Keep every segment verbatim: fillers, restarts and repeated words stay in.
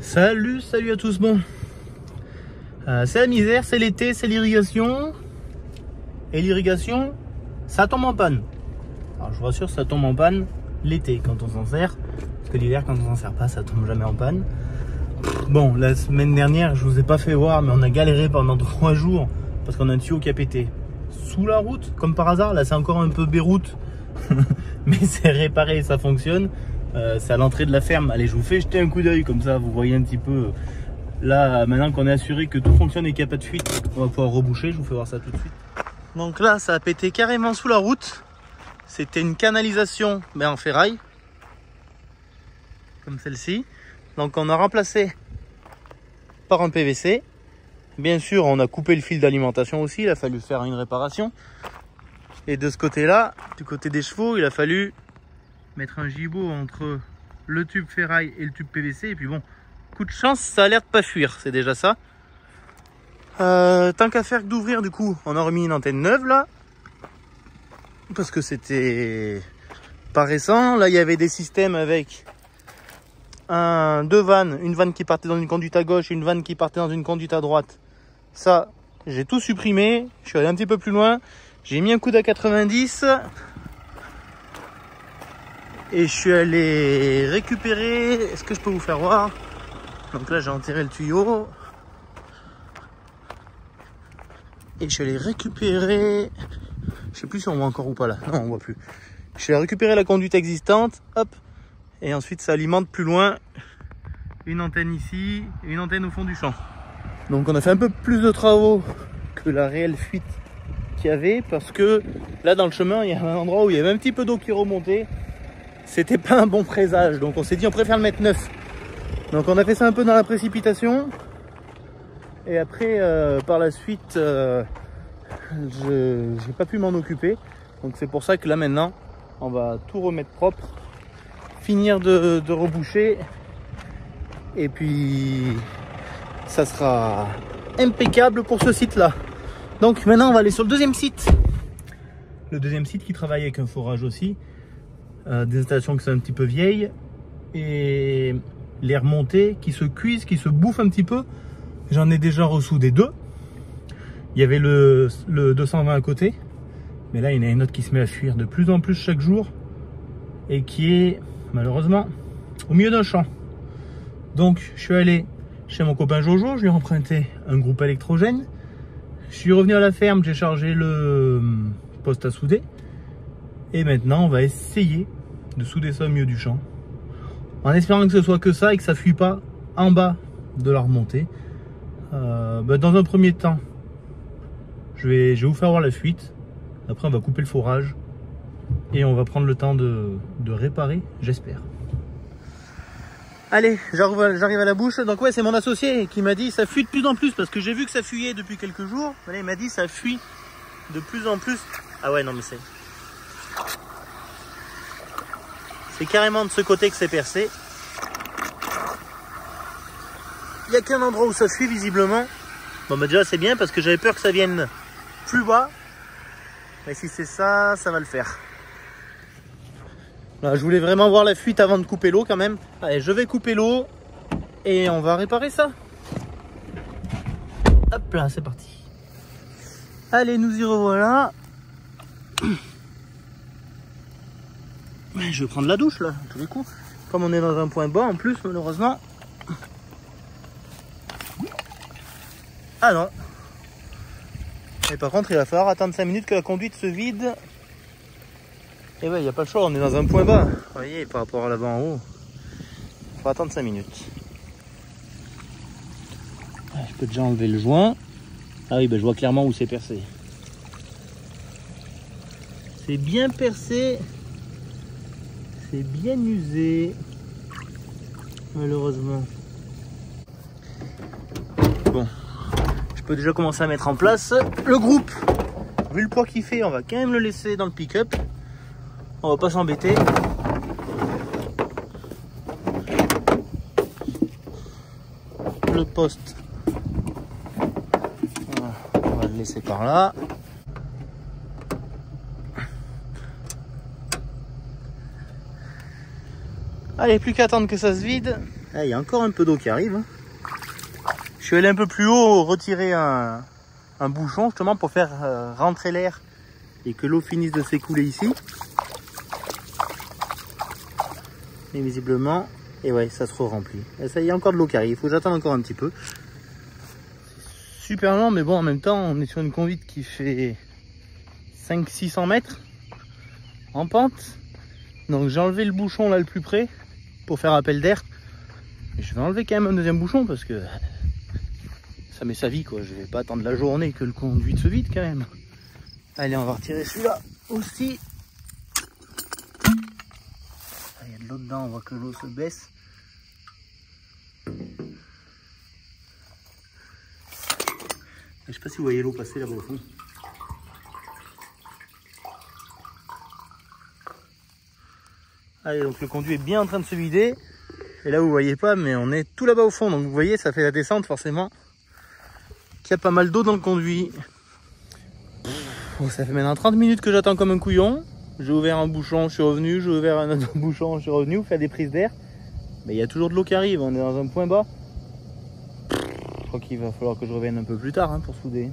Salut, salut à tous. Bon, euh, c'est la misère, c'est l'été, c'est l'irrigation. Et l'irrigation, ça tombe en panne. Alors je vous rassure, ça tombe en panne l'été quand on s'en sert. Parce que l'hiver, quand on s'en sert pas, ça tombe jamais en panne. Bon, la semaine dernière, je vous ai pas fait voir, mais on a galéré pendant trois jours. Parce qu'on a un tuyau qui a pété sous la route, comme par hasard. Là, c'est encore un peu Beyrouth. Mais c'est réparé, ça fonctionne. Euh, c'est à l'entrée de la ferme. Allez, je vous fais jeter un coup d'œil comme ça, vous voyez un petit peu. Là, maintenant qu'on est assuré que tout fonctionne et qu'il n'y a pas de fuite, on va pouvoir reboucher. Je vous fais voir ça tout de suite. Donc là, ça a pété carrément sous la route. C'était une canalisation, mais en ferraille, comme celle-ci. Donc on a remplacé par un P V C. Bien sûr, on a coupé le fil d'alimentation aussi. Il a fallu faire une réparation. Et de ce côté-là, du côté des chevaux, il a fallu mettre un gibot entre le tube ferraille et le tube P V C. Et puis bon, coup de chance, ça a l'air de pas fuir, c'est déjà ça. Euh, tant qu'à faire que d'ouvrir, du coup, on a remis une antenne neuve là. Parce que c'était pas récent. Là, il y avait des systèmes avec un, deux vannes. Une vanne qui partait dans une conduite à gauche et une vanne qui partait dans une conduite à droite. Ça, j'ai tout supprimé. Je suis allé un petit peu plus loin. J'ai mis un coup d'A quatre-vingt-dix. Et je suis allé récupérer, est-ce que je peux vous faire voir? Donc là j'ai enterré le tuyau. Et je suis allé récupérer, je sais plus si on voit encore ou pas là, non on voit plus. Je suis allé récupérer la conduite existante, hop. Et ensuite ça alimente plus loin une antenne ici et une antenne au fond du champ. Donc on a fait un peu plus de travaux que la réelle fuite qu'il y avait. Parce que là dans le chemin il y a un endroit où il y avait un petit peu d'eau qui remontait. C'était pas un bon présage, donc on s'est dit on préfère le mettre neuf. Donc on a fait ça un peu dans la précipitation. Et après euh, par la suite euh, je j'ai pas pu m'en occuper. Donc c'est pour ça que là maintenant on va tout remettre propre, finir de, de reboucher. Et puis ça sera impeccable pour ce site là. Donc maintenant on va aller sur le deuxième site. Le deuxième site qui travaille avec un forage aussi. Euh, des installations qui sont un petit peu vieilles et les remontées qui se cuisent, qui se bouffent un petit peu. J'en ai déjà ressoudé deux. Il y avait le, le deux cent vingt à côté, mais là il y en a une autre qui se met à fuir de plus en plus chaque jour et qui est malheureusement au milieu d'un champ. Donc je suis allé chez mon copain Jojo, je lui ai emprunté un groupe électrogène. Je suis revenu à la ferme, j'ai chargé le poste à souder. Et maintenant on va essayer de souder ça au milieu du champ, en espérant que ce soit que ça et que ça ne fuit pas en bas de la remontée. Euh, bah dans un premier temps, je vais, je vais vous faire voir la fuite. Après on va couper le forage et on va prendre le temps de, de réparer, j'espère. Allez, j'arrive à la bouche. Donc ouais, c'est mon associé qui m'a dit ça fuit de plus en plus, parce que j'ai vu que ça fuyait depuis quelques jours. Allez, il m'a dit ça fuit de plus en plus. Ah ouais, non mais c'est... C'est carrément de ce côté que c'est percé. Il n'y a qu'un endroit où ça fuit visiblement. Bon bah déjà c'est bien, parce que j'avais peur que ça vienne plus bas. Mais si c'est ça, ça va le faire. Là, je voulais vraiment voir la fuite avant de couper l'eau quand même. Allez, je vais couper l'eau et on va réparer ça. Hop là, c'est parti. Allez, nous y revoilà. Je vais prendre la douche là, à tous les coups. Comme on est dans un point bas en plus, malheureusement. Ah non. Et par contre, il va falloir attendre cinq minutes que la conduite se vide. Et ouais, il n'y a pas le choix, on est dans un point bas. Vous voyez, par rapport à l'avant en haut. Il faut attendre cinq minutes. Je peux déjà enlever le joint. Ah oui, ben je vois clairement où c'est percé. C'est bien percé. C'est bien usé, malheureusement. Bon, je peux déjà commencer à mettre en place le groupe. Vu le poids qu'il fait, on va quand même le laisser dans le pick-up. On va pas s'embêter. Le poste, voilà, on va le laisser par là. Allez, plus qu'à attendre que ça se vide. Ah, il y a encore un peu d'eau qui arrive. Je suis allé un peu plus haut retirer un, un bouchon justement pour faire euh, rentrer l'air et que l'eau finisse de s'écouler ici. Et visiblement, et ouais, ça se remplit. Et ça, il y a encore de l'eau qui arrive. Il faut que j'attende encore un petit peu. Super lent, mais bon, en même temps, on est sur une conduite qui fait cinq six cents mètres en pente. Donc j'ai enlevé le bouchon là le plus près pour faire appel d'air. Je vais enlever quand même un deuxième bouchon parce que ça met sa vie quoi. Je vais pas attendre la journée que le conduit se vide quand même. Allez, on va retirer celui-là aussi. Il y a de l'eau dedans, on voit que l'eau se baisse. Je sais pas si vous voyez l'eau passer là-bas au fond. Allez, donc le conduit est bien en train de se vider. Et là vous voyez pas, mais on est tout là-bas au fond. Donc vous voyez, ça fait la descente forcément. Qu'il y a pas mal d'eau dans le conduit. Bon, ça fait maintenant trente minutes que j'attends comme un couillon. J'ai ouvert un bouchon, je suis revenu. J'ai ouvert un autre bouchon, je suis revenu. Faire des prises d'air. Mais il y a toujours de l'eau qui arrive. On est dans un point bas. Je crois qu'il va falloir que je revienne un peu plus tard hein, pour souder.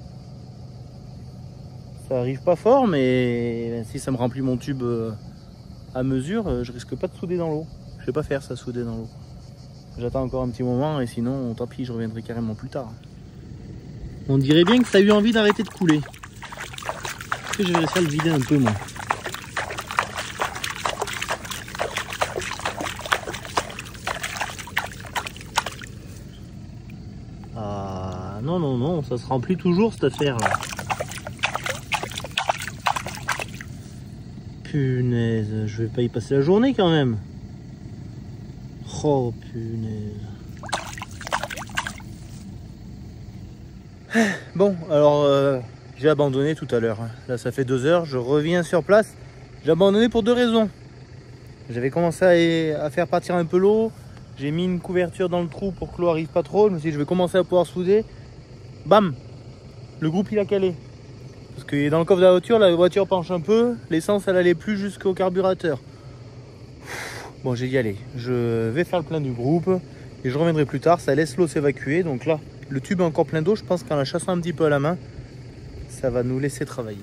Ça arrive pas fort, mais si ça me remplit mon tube à mesure, je risque pas de souder dans l'eau. Je vais pas faire ça, souder dans l'eau. J'attends encore un petit moment et sinon, tant pis, je reviendrai carrément plus tard. On dirait bien que ça a eu envie d'arrêter de couler. Est-ce que je vais réussir à le vider un peu, moi? Ah non, non, non, ça se remplit toujours cette affaire-là. Punaise, je vais pas y passer la journée quand même. Oh punaise. Bon, alors euh, j'ai abandonné tout à l'heure. Là, ça fait deux heures, je reviens sur place. J'ai abandonné pour deux raisons. J'avais commencé à, à faire partir un peu l'eau. J'ai mis une couverture dans le trou pour que l'eau arrive pas trop. Je me suis dit, je vais commencer à pouvoir souder. Bam! Le groupe il a calé. Parce que dans le coffre de la voiture, la voiture penche un peu. L'essence, elle allait plus jusqu'au carburateur. Bon, j'ai dit, allez, je vais faire le plein du groupe. Et je reviendrai plus tard. Ça laisse l'eau s'évacuer. Donc là, le tube est encore plein d'eau. Je pense qu'en la chassant un petit peu à la main, ça va nous laisser travailler.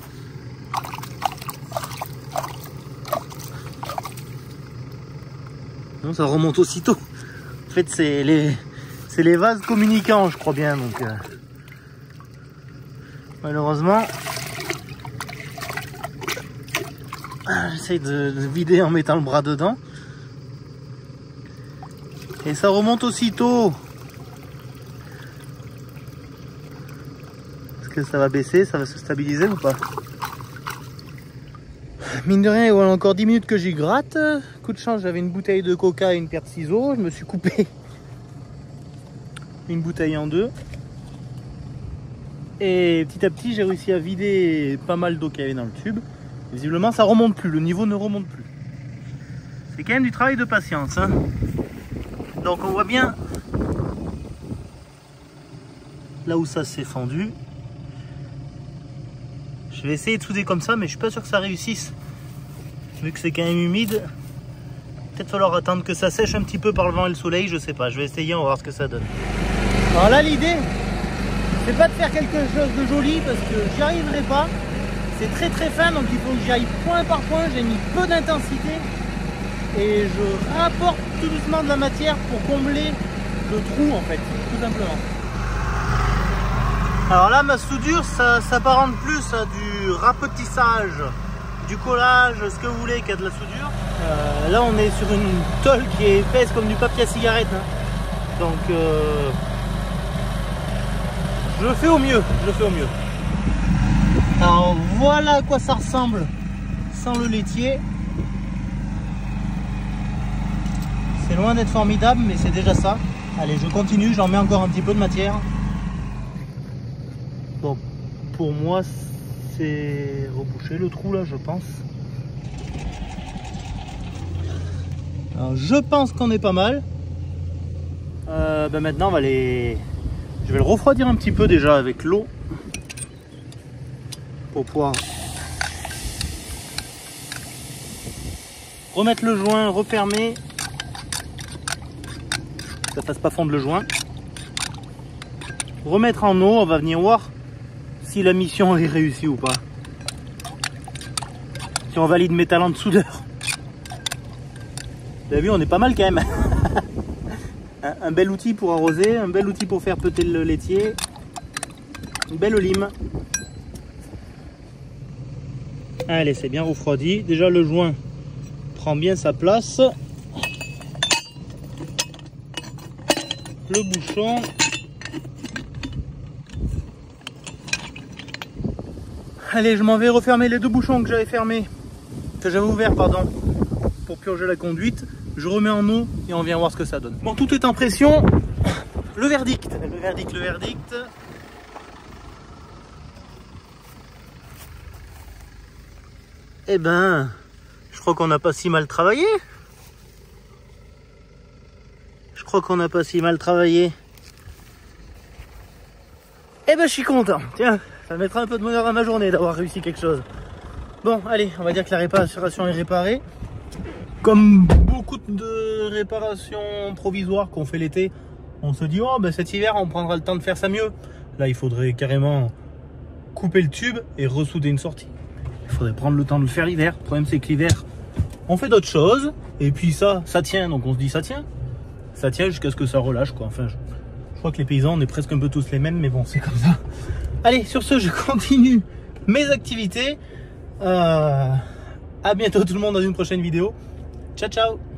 Non, ça remonte aussitôt. En fait, c'est les, c'est les vases communicants, je crois bien. Donc, euh, malheureusement, j'essaye de, de vider en mettant le bras dedans. Et ça remonte aussitôt. Est-ce que ça va baisser? Ça va se stabiliser ou pas? Mine de rien, il y a encore dix minutes que j'y gratte. Coup de chance, j'avais une bouteille de coca et une paire de ciseaux. Je me suis coupé une bouteille en deux. Et petit à petit, j'ai réussi à vider pas mal d'eau qu'il y avait dans le tube. Visiblement, ça remonte plus. Le niveau ne remonte plus. C'est quand même du travail de patience, hein. Donc on voit bien là où ça s'est fendu. Je vais essayer de souder comme ça, mais je suis pas sûr que ça réussisse. Vu que c'est quand même humide, peut-être falloir attendre que ça sèche un petit peu par le vent et le soleil, je sais pas. Je vais essayer, on va voir ce que ça donne. Alors là, l'idée, c'est pas de faire quelque chose de joli parce que j'y arriverai pas. C'est très très fin, donc il faut que j'y aille point par point. J'ai mis peu d'intensité et je rapporte tout doucement de la matière pour combler le trou en fait, tout simplement. Alors là, ma soudure, ça s'apparente plus à du rapetissage, du collage, ce que vous voulez, qu'à de la soudure. Euh, là, on est sur une tôle qui est épaisse comme du papier à cigarette. Hein. Donc, euh, je le fais au mieux, je le fais au mieux. Alors, voilà à quoi ça ressemble sans le laitier. C'est loin d'être formidable, mais c'est déjà ça. Allez, je continue, j'en mets encore un petit peu de matière. Bon, pour moi, c'est reboucher le trou là, je pense. Alors, je pense qu'on est pas mal. Euh, ben maintenant, on va les... Je vais le refroidir un petit peu déjà avec l'eau pour pouvoir remettre le joint, refermer que ça fasse pas fondre le joint. Remettre en eau, on va venir voir si la mission est réussie ou pas. Si on valide mes talents de soudeur. Vous avez vu, on est pas mal quand même. un, un bel outil pour arroser, un bel outil pour faire péter le laitier. Une belle lime. Allez, c'est bien refroidi. Déjà le joint prend bien sa place. Le bouchon. Allez, je m'en vais refermer les deux bouchons que j'avais fermés, que j'avais ouverts, pardon, pour purger la conduite. Je remets en eau et on vient voir ce que ça donne. Bon, tout est en pression. Le verdict, le verdict, le verdict. Eh ben, je crois qu'on n'a pas si mal travaillé. Je crois qu'on n'a pas si mal travaillé. Eh ben, je suis content. Tiens, ça mettra un peu de bonheur à ma journée d'avoir réussi quelque chose. Bon, allez, on va dire que la réparation est réparée. Comme beaucoup de réparations provisoires qu'on fait l'été, on se dit, oh, ben cet hiver, on prendra le temps de faire ça mieux. Là, il faudrait carrément couper le tube et ressouder une sortie. Il faudrait prendre le temps de le faire l'hiver. Le problème, c'est que l'hiver, on fait d'autres choses. Et puis ça, ça tient. Donc on se dit, ça tient. Ça tient jusqu'à ce que ça relâche, quoi. Enfin, je, je crois que les paysans, on est presque un peu tous les mêmes. Mais bon, c'est comme ça. Allez, sur ce, je continue mes activités. Euh, à bientôt tout le monde dans une prochaine vidéo. Ciao, ciao!